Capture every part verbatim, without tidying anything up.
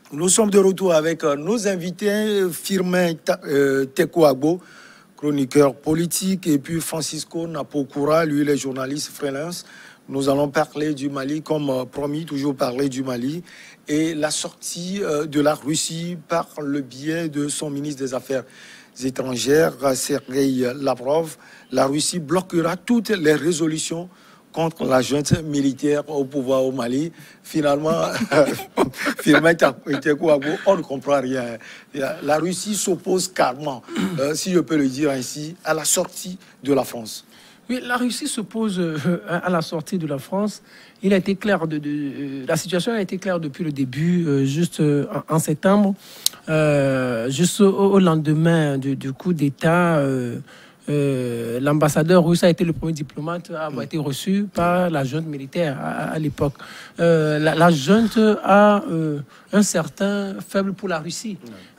Nous sommes de retour avec euh, nos invités, Firmin euh, Tekouagbo, chroniqueur politique, et puis Francisco Napokoura, lui, les journalistes freelance. Nous allons parler du Mali, comme euh, promis, toujours parler du Mali, et la sortie euh, de la Russie par le biais de son ministre des Affaires étrangères, Sergei Lavrov. La Russie bloquera toutes les résolutions contre la junte militaire au pouvoir au Mali. Finalement, Firmin Tekouagbo, on ne comprend rien. La Russie s'oppose carrément, euh, si je peux le dire ainsi, à la sortie de la France. Oui, la Russie s'oppose euh, à la sortie de la France. Il a été clair, de, de, de la situation a été claire depuis le début, euh, juste euh, en, en septembre, euh, juste au, au lendemain du, du coup d'État. Euh, Euh, l'ambassadeur russe a été le premier diplomate à avoir été reçu par la junte militaire à, à l'époque. Euh, la, la junte a euh, un certain faible pour la Russie.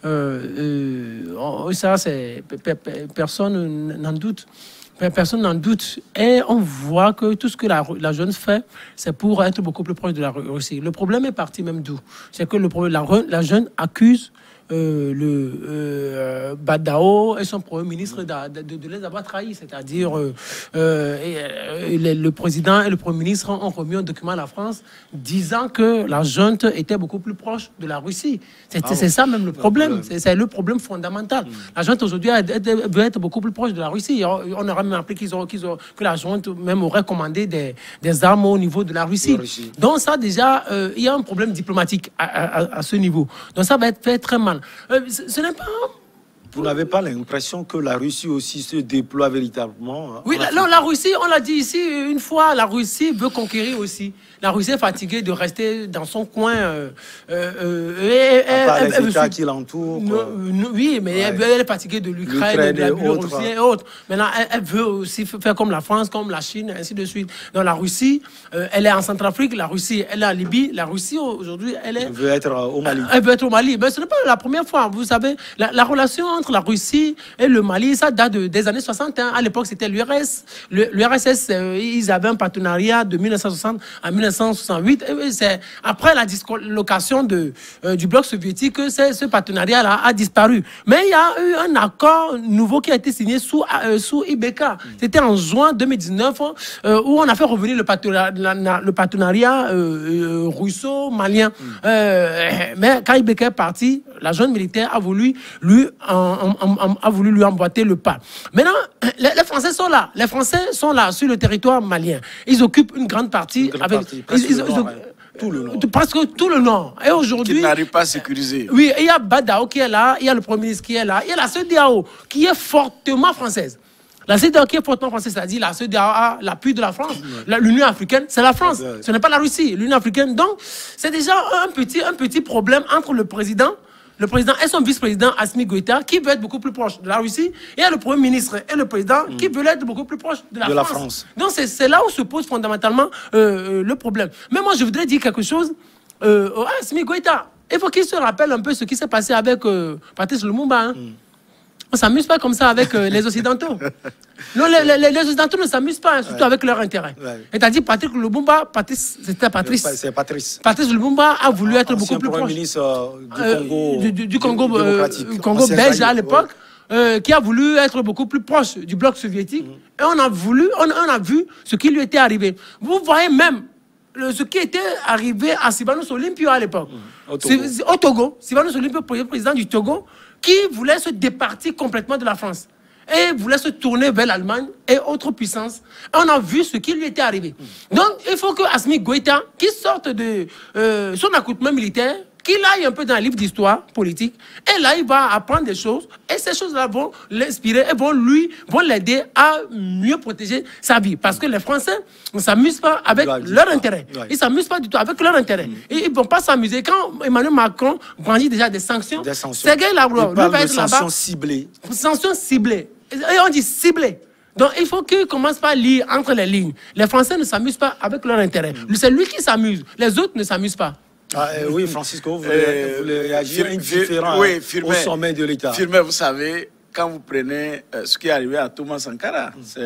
Euh, euh, ça, c'est personne n'en doute. Personne n'en doute. Et on voit que tout ce que la, la junte fait, c'est pour être beaucoup plus proche de la Russie. Le problème est parti même d'où? C'est que le problème, la, la junte accuse Euh, le euh, Badao et son premier ministre de, de, de les avoir trahis, c'est-à-dire euh, euh, et, et le président et le premier ministre ont remis un document à la France disant que la junte était beaucoup plus proche de la Russie. C'est ah ouais. ça même le problème, c'est le problème fondamental. Mm. La junte aujourd'hui veut être beaucoup plus proche de la Russie. On aurait même appris qu'ils ont, qu'ils ont, que la junte même aurait commandé des, des armes au niveau de la Russie. Russie. Donc ça déjà, euh, il y a un problème diplomatique à, à, à ce niveau. Donc ça va être fait très mal. Euh, ce ce n'est pas... Vous n'avez pas l'impression que la Russie aussi se déploie véritablement? Oui, la, non, la Russie, on l'a dit ici une fois, la Russie veut conquérir aussi. La Russie est fatiguée de rester dans son coin. Euh, euh, et, à part elle, les elle, États elle, qui l'entourent. Oui, mais ouais. elle, elle est fatiguée de l'Ukraine, de la Biélorussie et autres. Maintenant, elle, elle veut aussi faire comme la France, comme la Chine, ainsi de suite. Donc la Russie, euh, elle est en Centrafrique, la Russie, elle est en Libye. La Russie, aujourd'hui, elle est... Elle veut être au Mali. Elle, elle veut être au Mali. Mais ce n'est pas la première fois. Vous savez, la, la relation entre la Russie et le Mali, ça date de, des années soixante. Hein. À l'époque, c'était l'U R S. L'U R S S, euh, ils avaient un partenariat de mille neuf cent soixante à mille neuf cent soixante-huit. C'est après la dislocation de, euh, du bloc soviétique que ce partenariat-là a disparu. Mais il y a eu un accord nouveau qui a été signé sous, euh, sous I B K. Mm. C'était en juin deux mille dix-neuf euh, où on a fait revenir le partenariat, le partenariat euh, euh, russo-malien. Mm. Euh, mais quand I B K est parti, la junte militaire a voulu lui, en, en, en, a voulu lui emboîter le pas. Maintenant, les, les Français sont là. Les Français sont là sur le territoire malien. Ils occupent une grande partie. Une grande avec, partie ils, ils, nord, ils, tout le nord. Presque tout le nord. Et aujourd'hui, qui n'arrive pas à sécuriser. Oui, il y a Badao qui est là, il y a le Premier ministre qui est là, il y a la C E D E A O qui est fortement française. La C E D E A O qui est fortement française, c'est-à-dire la C E D E A O a l'appui de la France. L'Union africaine, c'est la France. Ce n'est pas la Russie. L'Union africaine. Donc, c'est déjà un petit, un petit problème entre le président Le président et son vice-président Assimi Goïta, qui veut être beaucoup plus proche de la Russie, et le Premier ministre et le président mmh. qui veulent être beaucoup plus proche de la, de France. la France. Donc c'est là où se pose fondamentalement euh, le problème. Mais moi, je voudrais dire quelque chose euh, à Assimi Goïta. Il faut qu'il se rappelle un peu ce qui s'est passé avec euh, Patrice Lumumba. Hein. Mmh. On ne s'amuse pas comme ça avec euh, les Occidentaux. Non, les, les, les Occidentaux ne s'amusent pas, hein, surtout ouais. avec leur intérêt. Ouais. C'est-à-dire Patrice Lumumba, Patrice, c'était Patrice. C'est Patrice. Patrice Lumumba a voulu être beaucoup plus proche. Ministre euh, du Congo, euh, du, du Congo, du, euh, Congo belge à l'époque, ouais. euh, qui a voulu être beaucoup plus proche du bloc soviétique. Mm. Et on a voulu, on, on a vu ce qui lui était arrivé. Vous voyez même le, ce qui était arrivé à Sylvanus Olympio à l'époque. Mm. Au Togo. Au Togo. Sylvanus Olympio, président du Togo, qui voulait se départir complètement de la France et voulait se tourner vers l'Allemagne et autres puissances. Et on a vu ce qui lui était arrivé. Mm. Donc, il faut que Assimi Goïta, qui sorte de euh, son accoutrement militaire, qu'il aille un peu dans un livre d'histoire politique, et là, il va apprendre des choses, et ces choses-là vont l'inspirer, et vont lui, vont l'aider à mieux protéger sa vie. Parce que les Français ne s'amusent pas avec ouais, leur intérêt. Ouais. Ils ne s'amusent pas du tout avec leur intérêt. Mm. Et ils ne vont pas s'amuser. Quand Emmanuel Macron brandit déjà des sanctions, des sanctions. Sergei Lavrov, lui va être là-bas. Sanctions ciblées. Sanctions ciblées. Et on dit ciblées. Donc, il faut qu'ils commencent par lire entre les lignes. Les Français ne s'amusent pas avec leur intérêt. Mm. C'est lui qui s'amuse. Les autres ne s'amusent pas. Ah, euh, oui, Francisco, vous voulez, euh, vous voulez réagir indifférent oui, Firmin, au sommet de l'État. Firmin, vous savez, quand vous prenez euh, ce qui est arrivé à Thomas Sankara, mm. c'est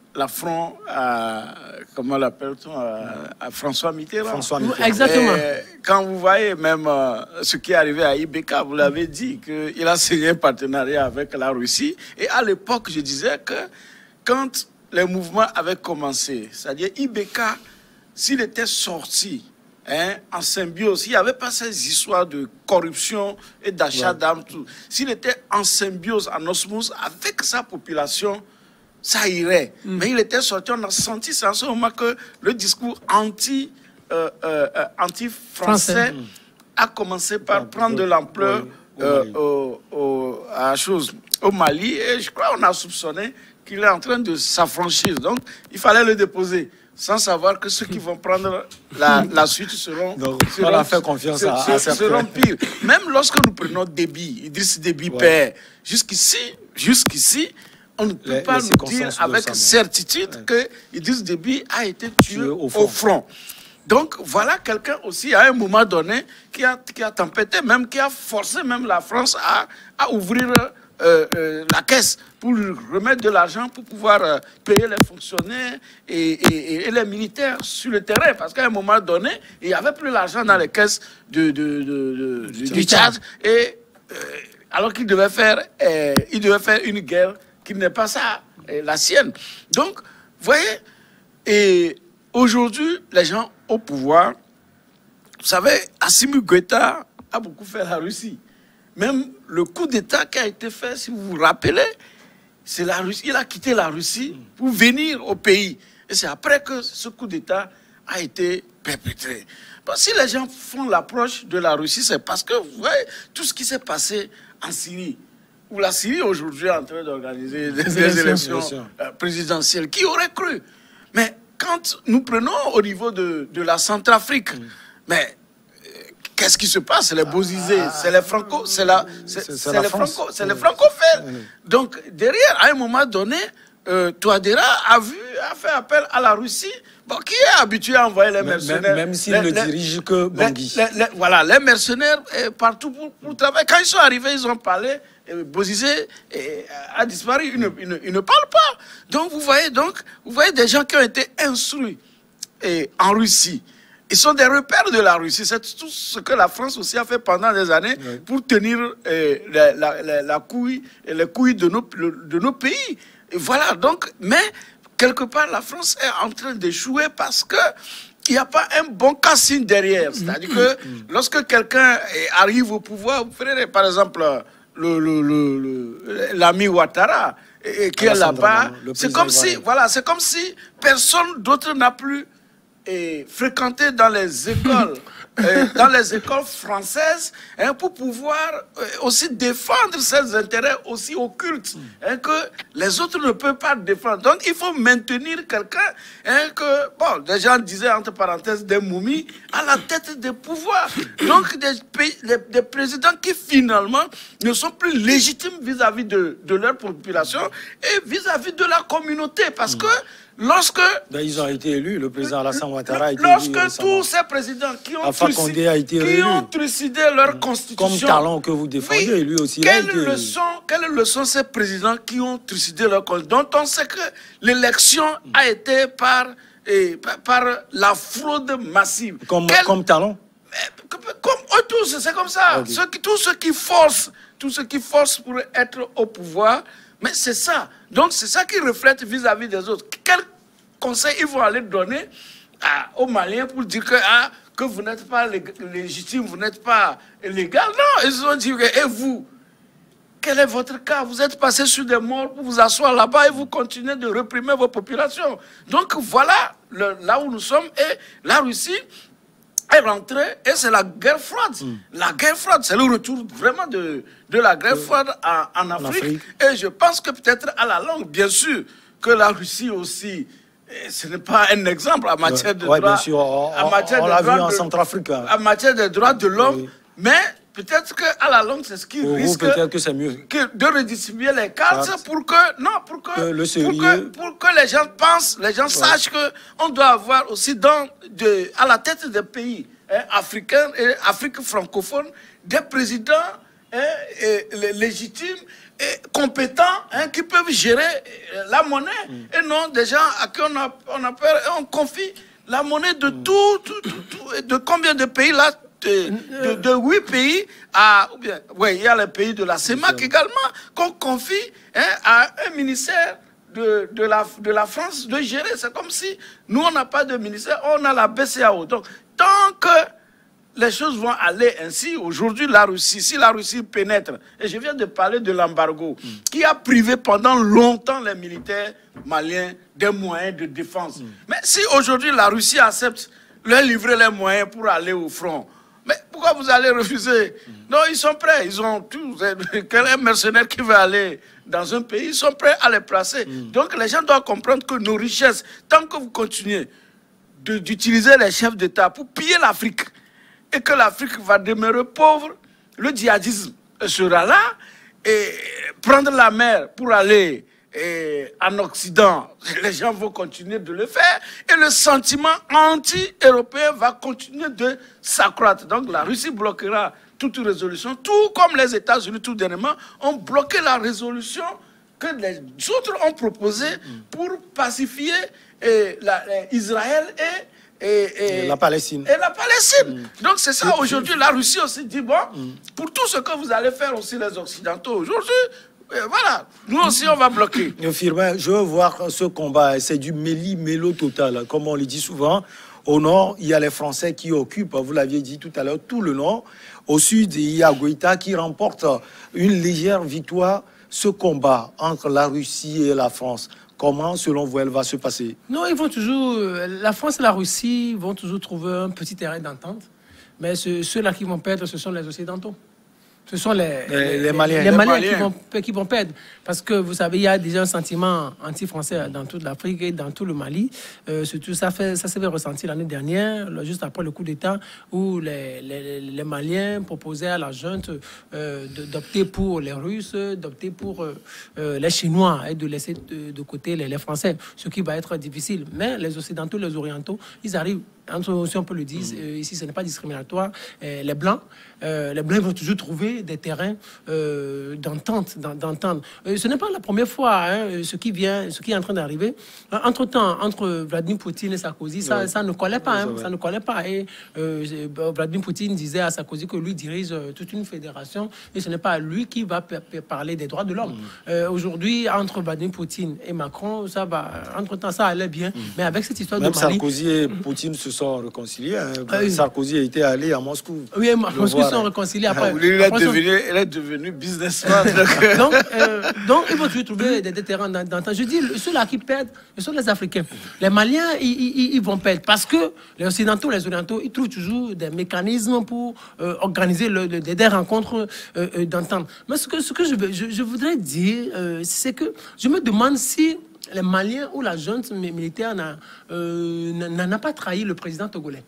l'affront à, comment l'appelle-t-on, à, à François Mitterrand. François Mitterrand. Exactement. Et quand vous voyez même euh, ce qui est arrivé à I B K, vous l'avez dit, qu'il a signé un partenariat avec la Russie. Et à l'époque, je disais que quand les mouvements avaient commencé, c'est-à-dire I B K, s'il était sorti, Hein, en symbiose, s'il n'y avait pas ces histoires de corruption et d'achat ouais. d'armes, s'il était en symbiose, en osmose avec sa population, ça irait. Mm. Mais il était sorti, on a senti c'est en ce moment que le discours anti, euh, euh, anti-français mm. a commencé par ah, prendre de l'ampleur oui, euh, au, au, à chose, au Mali. Et je crois qu'on a soupçonné qu'il est en train de s'affranchir. Donc, il fallait le déposer, sans savoir que ceux qui vont prendre la, la suite seront, Donc, seront, on a fait confiance à, à seront pires. Même lorsque nous prenons Déby, Idriss Déby ouais. père, jusqu'ici, jusqu'ici, on ne peut les, pas les nous dire avec certitude ouais. que Idriss Déby a été tué, tué au, front. au front. Donc voilà quelqu'un aussi à un moment donné qui a, qui a tempêté, même qui a forcé même la France à, à ouvrir euh, euh, la caisse pour remettre de l'argent pour pouvoir euh, payer les fonctionnaires et, et, et les militaires sur le terrain. Parce qu'à un moment donné, il n'y avait plus l'argent dans les caisses de, de, de, de, du Tchad. Et euh, alors qu'il devait faire, euh, il devait faire une guerre qui n'est pas ça, euh, la sienne. Donc, vous voyez, et aujourd'hui, les gens au pouvoir, vous savez, Assimi Goïta a beaucoup fait la Russie. Même le coup d'État qui a été fait, si vous vous rappelez, c'est la Russie. Il a quitté la Russie pour venir au pays. Et c'est après que ce coup d'État a été perpétré. Bon, si les gens font l'approche de la Russie, c'est parce que vous voyez tout ce qui s'est passé en Syrie, où la Syrie aujourd'hui est en train d'organiser des, des élections, élections euh, présidentielles. Qui aurait cru? Mais quand nous prenons au niveau de, de la Centrafrique, mm. mais qu'est-ce qui se passe? C'est les Bozizés, ah, c'est les Franco, c'est la, c'est les Franco, c'est les francophones. Oui. Donc derrière, à un moment donné, euh, Touadéra a vu, a fait appel à la Russie, bon, qui est habitué à envoyer les mercenaires. Même, même s'il ne dirige que Bangui. Les, les, voilà, les mercenaires eh, partout pour, pour travailler. Quand ils sont arrivés, ils ont parlé. Bozizé eh, a disparu, il ne, il, ne, il ne parle pas. Donc vous voyez, donc vous voyez des gens qui ont été instruits eh, en Russie. Ils sont des repères de la Russie. C'est tout ce que la France aussi a fait pendant des années oui. pour tenir eh, la, la, la, la couille, les couilles de nos, de nos pays. Et voilà, donc, mais quelque part, la France est en train d'échouer parce que il n'y a pas un bon casting derrière. C'est-à-dire que lorsque quelqu'un arrive au pouvoir, vous prenez par exemple le, le, le, le, l'ami Ouattara, et, qui est là-bas, c'est comme si, voilà, c'est comme si personne d'autre n'a plus et fréquenter dans les écoles, euh, dans les écoles françaises, hein, pour pouvoir euh, aussi défendre ses intérêts aussi occultes, hein, que les autres ne peuvent pas défendre. Donc il faut maintenir quelqu'un, hein, que, bon, les gens disaient entre parenthèses des momies, à la tête des pouvoirs. Donc des, pays, des, des présidents qui finalement ne sont plus légitimes vis-à-vis de, de leur population et vis-à-vis de la communauté. Parce que lorsque... Ben, ils ont été élus, le président Alassane Ouattara a été lorsque élu. Lorsque tous ces présidents qui ont, Alpha Condé a été qui ont trucidé leur mmh. constitution... Comme Talon que vous défendez, oui, lui aussi. Quelle leçon, quelle leçon ces présidents qui ont trucidé leur constitution, dont on sait que l'élection mmh. a été par, et, par, par la fraude massive. Comme, quelle, comme Talon Comme, comme tous, c'est comme ça. Okay. Ceux qui, tous ceux qui forcent, tous ceux qui forcent pour être au pouvoir... Mais c'est ça. Donc, c'est ça qui reflète vis-à-vis des autres. Quel conseil ils vont aller donner à, aux Maliens pour dire que, ah, que vous n'êtes pas légitime, vous n'êtes pas légal? Non, ils ont dit, et vous, quel est votre cas? Vous êtes passé sur des morts pour vous asseoir là-bas et vous continuez de réprimer vos populations. Donc, voilà le, là où nous sommes. Et la Russie est rentrée et c'est la guerre froide. Mm. La guerre froide, c'est le retour vraiment de, de la guerre froide en, en, Afrique. en Afrique. Et je pense que peut-être à la longue, bien sûr, que la Russie aussi, ce n'est pas un exemple en matière de ouais, droits. Bien sûr, on, on, on l'a vu en Centrafrique. En matière des droits de l'homme, oui. mais peut-être qu'à la longue, c'est ce qui pour risque vous, que c'est mieux. Que de redistribuer les cartes ah, pour que, non, pour que, que le pour, que, pour que les gens pensent, les gens ouais. sachent qu'on doit avoir aussi dans, de, à la tête des pays hein, africains et Afrique francophone des présidents hein, et, et, légitimes et compétents, hein, qui peuvent gérer la monnaie. Mm. Et non des gens à qui on a, on a peur et on confie la monnaie de mm. tout, tout, tout, tout, et de combien de pays là? De, de, de huit pays à, ou bien, ouais, il y a les pays de la CEMAC également, qu'on confie, hein, à un ministère de, de, la, de la France de gérer. C'est comme si nous, on n'a pas de ministère, on a la B C A O. Donc, tant que les choses vont aller ainsi, aujourd'hui, la Russie, si la Russie pénètre, et je viens de parler de l'embargo, mm. qui a privé pendant longtemps les militaires maliens des moyens de défense. Mm. Mais si aujourd'hui la Russie accepte leur livrer les moyens pour aller au front, mais pourquoi vous allez refuser? Mm. Non, ils sont prêts. Ils ont tout. Quel mercenaire qui veut aller dans un pays, ils sont prêts à les placer. Mm. Donc les gens doivent comprendre que nos richesses, tant que vous continuez d'utiliser les chefs d'État pour piller l'Afrique, et que l'Afrique va demeurer pauvre, le djihadisme sera là, et prendre la mer pour aller et, en Occident, les gens vont continuer de le faire, et le sentiment anti-européen va continuer de s'accroître. Donc la Russie bloquera toute résolution, tout comme les États-Unis, tout dernièrement, ont bloqué la résolution que les autres ont proposée pour pacifier et, la, et Israël et Et, et, et la Palestine. Et la Palestine. Mm. Donc c'est ça aujourd'hui. La Russie aussi dit, bon, mm. pour tout ce que vous allez faire aussi les Occidentaux aujourd'hui, voilà, nous aussi on va bloquer. Firmin, je veux voir ce combat. C'est du méli-mélo total. Comme on le dit souvent, au nord, il y a les Français qui occupent, vous l'aviez dit tout à l'heure, tout le nord. Au sud, il y a Goïta qui remporte une légère victoire. Ce combat entre la Russie et la France, comment, selon vous, elle va se passer? Non, ils vont toujours... La France et la Russie vont toujours trouver un petit terrain d'entente. Mais ceux-là qui vont perdre, ce sont les Occidentaux. Ce sont les, les, les, les Maliens, les les Maliens Maliens. Qui, vont, qui vont perdre. Parce que, vous savez, il y a déjà un sentiment anti-français dans toute l'Afrique et dans tout le Mali. Euh, surtout, ça fait, ça s'est fait ressentir l'année dernière, juste après le coup d'État, où les, les, les Maliens proposaient à la junte euh, d'opter pour les Russes, d'opter pour euh, les Chinois et de laisser de, de côté les, les Français, ce qui va être difficile. Mais les Occidentaux, les Orientaux, ils arrivent, si on peut le dire, euh, ici ce n'est pas discriminatoire, euh, les Blancs, euh, les Blancs vont toujours trouver des terrains euh, d'entente, d'entendre. Euh, ce n'est pas la première fois, hein, ce qui vient, ce qui est en train d'arriver. Entre-temps, entre Vladimir Poutine et Sarkozy, ça, ouais. ça ne collait pas, hein, ça ne collait pas. Et euh, Vladimir Poutine disait à Sarkozy que lui dirige toute une fédération et ce n'est pas lui qui va parler des droits de l'homme. Mmh. Euh, Aujourd'hui, entre Vladimir Poutine et Macron, ça va. Entre-temps, ça allait bien, mmh. mais avec cette histoire Même de Mali, Sarkozy et Poutine se sont réconciliés. Hein. Euh, Sarkozy a été allé à Moscou. Oui, à Moscou sont réconciliés après. Il est, après devenu, son... il est devenu businessman. donc, euh, donc, ils vont toujours trouver des, des terrains d'entente. Je dis, ceux-là qui perdent, ce sont les Africains. Les Maliens, ils, ils, ils vont perdre parce que les Occidentaux, les Orientaux, ils trouvent toujours des mécanismes pour euh, organiser le, le, des rencontres euh, euh, d'entente. Mais ce que, ce que je, je, je voudrais dire, euh, c'est que je me demande si les Maliens ou la junte militaire n'en euh, a pas trahi le président togolais.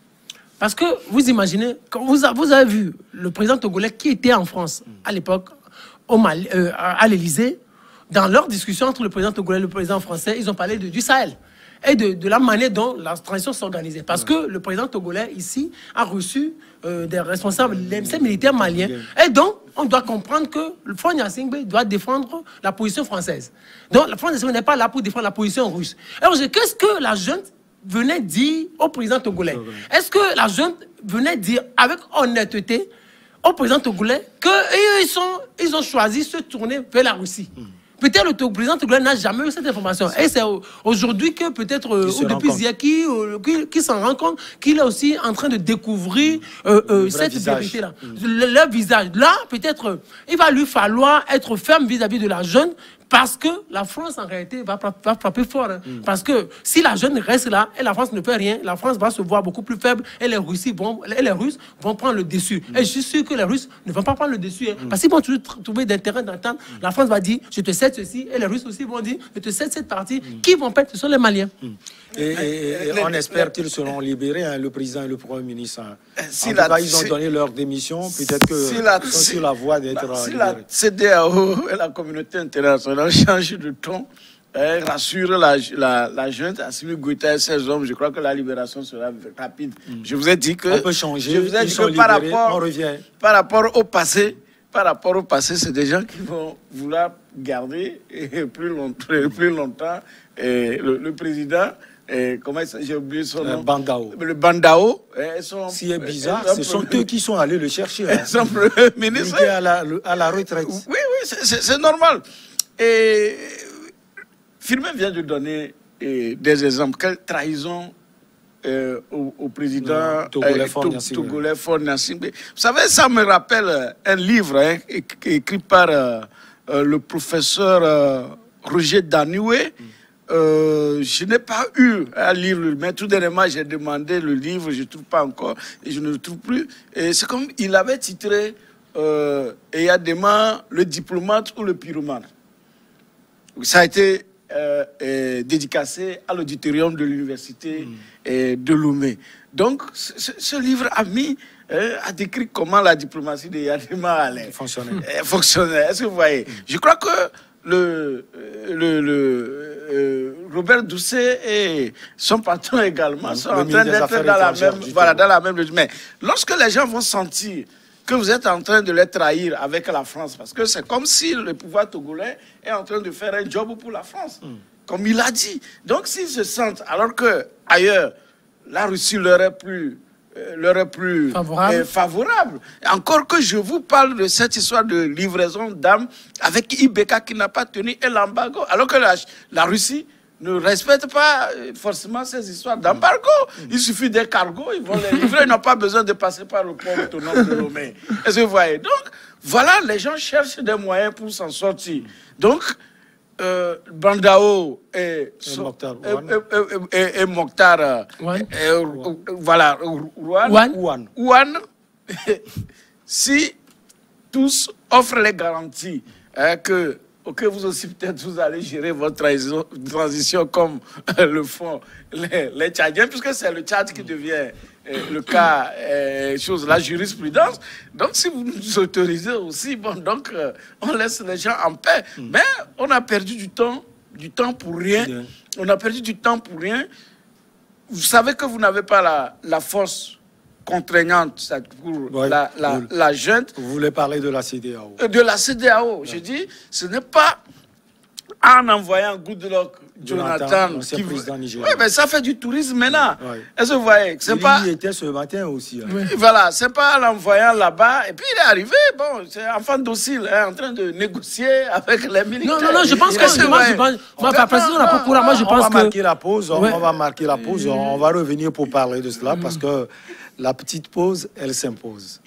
Parce que vous imaginez, quand vous, vous avez vu le président togolais qui était en France à l'époque, au Mali, euh, à l'Élysée, dans leur discussion entre le président togolais et le président français, ils ont parlé de, du Sahel et de, de la manière dont la transition s'organisait. Parce que le président togolais, ici, a reçu euh, des responsables, les militaires maliens. Et donc, on doit comprendre que le Front Gnassingbé doit défendre la position française. Donc, le Front Gnassingbé n'est pas là pour défendre la position russe. Alors, qu'est-ce que la junte venait dire au président togolais? Est-ce que la junte venait dire avec honnêteté au président togolais qu'ils ils ont choisi de se tourner vers la Russie? mm. Peut-être le président togolais n'a jamais eu cette information. Et c'est aujourd'hui que peut-être, euh, ou depuis hier, qui, euh, qui, qui s'en rend compte qu'il est aussi en train de découvrir euh, euh, cette vérité-là. Mm. Le, leur visage. Là, peut-être, euh, il va lui falloir être ferme vis-à-vis de la jeune. Parce que la France, en réalité, va, va frapper fort. Hein. Mm. Parce que si la jeune reste là et la France ne fait rien, la France va se voir beaucoup plus faible et les, Russes vont, et les Russes vont prendre le dessus. Mm. Et je suis sûr que les Russes ne vont pas prendre le dessus. Hein. Mm. Parce qu'ils vont toujours trouver des terrains d'entente. Mm. La France va dire, je te cède ceci. Et les Russes aussi vont dire, je te cède cette partie. Mm. Qui vont perdre? Ce sont les Maliens. Mm. Et, et, et on espère qu'ils seront libérés, hein, le président et le Premier ministre. Hein. Si en tout la, cas, ils ont si, donné leur démission. Peut-être que si la, sont si, sur la voie d'être bah, si libérés. la C D A O et la communauté internationale changent de ton, elle rassure la, la, la junte, Assimi Goïta et ses hommes, je crois que la libération sera rapide. Mm. Je vous ai dit que... On peut changer, je vous ai ils dit sont que par libérés, rapport, on revient. Par rapport au passé, par rapport au passé, c'est des gens qui vont vouloir garder et plus, longtemps, plus longtemps et le, le président. Et comment j'ai oublié son nom? Le Bandao. Le Bandao. Ce qui est bizarre, ce sont eux qui sont allés le chercher. Hein. Son premier ministre. Il est à la, à la retraite. Oui, oui, c'est normal. Et Firmin vient de donner eh, des exemples. Quelle trahison eh, au, au président Togolais eh, Faure Gnassingbé. Vous savez, ça me rappelle un livre hein, écrit par euh, euh, le professeur euh, Roger Danoué. Mm. Euh, je n'ai pas eu à lire, mais tout dernièrement, j'ai demandé le livre, je ne trouve pas encore, et je ne le trouve plus. Et c'est comme il avait titré euh, Eyadema, le diplomate ou le pyromane. Ça a été euh, euh, dédicacé à l'auditorium de l'université mmh. de Lomé. Donc, ce, ce livre a mis, euh, a décrit comment la diplomatie de Eyadema allait fonctionner. fonctionner. Est-ce que vous voyez? mmh. Je crois que le, le, le euh, Robert Doucet et son patron également mmh. sont en train d'être dans la même, voilà, dans la même logique. Mais lorsque les gens vont sentir que vous êtes en train de les trahir avec la France, parce que c'est comme si le pouvoir togolais est en train de faire un job pour la France, mmh. comme il a dit. Donc s'ils se sentent, alors que ailleurs, la Russie leur est plus, euh, leur est plus favorable. Euh, favorable. Encore que je vous parle de cette histoire de livraison d'armes avec Ibeka qui n'a pas tenu et l'embargo, alors que la, la Russie ne respecte pas forcément ces histoires d'embargo. Il suffit des cargos, ils vont les livrer, ils n'ont pas besoin de passer par le port autonome de Lomé. Est-ce que vous voyez? Donc, voilà, les gens cherchent des moyens pour s'en sortir. Donc, euh, Bandao et, et Mokhtar, et, et, et Mokhtar Ouane. Et, et, voilà, Ouane. Ouane, si tous offrent les garanties hein, que ok, vous aussi, peut-être, vous allez gérer votre transition, transition comme euh, le font les, les Tchadiens, puisque c'est le Tchad qui devient euh, le cas, euh, chose, la jurisprudence. Donc, si vous nous autorisez aussi, bon, donc, euh, on laisse les gens en paix. Mm. Mais on a perdu du temps, du temps pour rien. Yeah. On a perdu du temps pour rien. Vous savez que vous n'avez pas la, la force contraignante pour ouais, la, la, vous, la junte. Vous voulez parler de la C D A O? De la C D A O. Ouais. Je dis, ce n'est pas en envoyant Goodluck Jonathan, Jonathan qui président nigérien. Oui, mais ça fait du tourisme maintenant. Ouais. Est-ce que vous voyez? Il pas... y était ce matin aussi. Hein. Oui. Voilà, c'est pas en l'envoyant là-bas. Et puis il est arrivé, bon, c'est enfant docile, hein, en train de négocier avec les militaires. Non, non, non, je pense que... Je moi, je pense, moi, par président, la procureur, moi, je pense on va que... Marquer la pause, ouais. On va marquer la pause, on va revenir pour parler de cela, mmh. parce que la petite pause, elle s'impose.